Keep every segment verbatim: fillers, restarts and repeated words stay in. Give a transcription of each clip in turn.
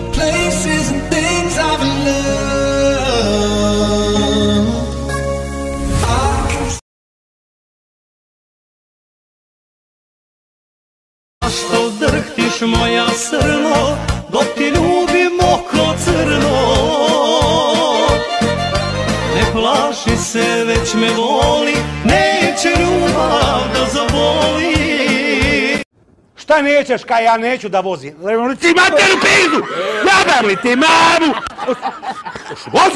places and things I've learned. Zašto drhtiš moja srno, dok ti ljubim oko crno? Ne plaši se, već me voli, neće ljubav da zaboli. Šta nećeš, kaj ja neću da vozim? Ti materu pizdu! Jabam li ti mamu? Vozi!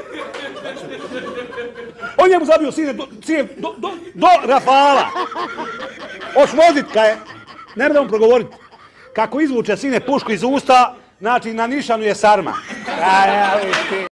On njemu zabio sine do, sine, do, do, do Rafala. Hoš vozit, kaj? Ne da mu progovorit. Kako izvuče sine pušku iz usta, znači na nišanu je sarma. Aj, aj, ti.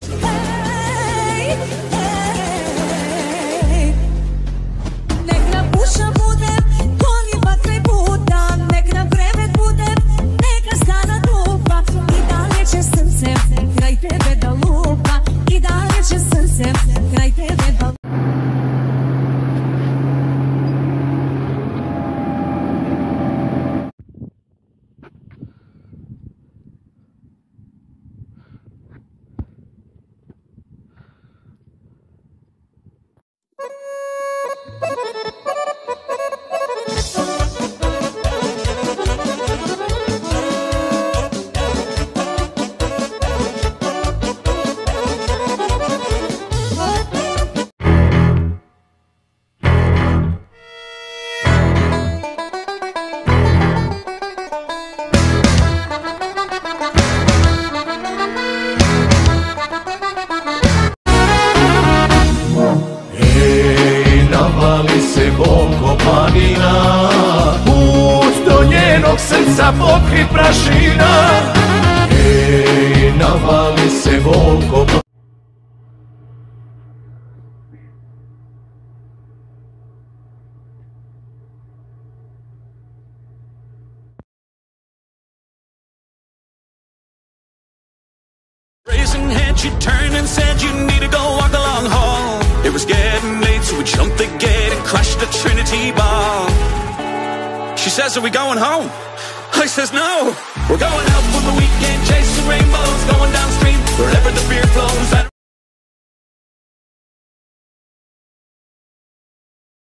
Navali se oko planina, put do njenog srca pokrit prašina. Ej, navali se oko planina. Raising hand, she turned and said, "You need to go walk the long hall." It was getting late, so we jumped the gate and crashed the Trinity bar. She says, "Are we going home?" I says, "No, we're going out for the weekend, chasing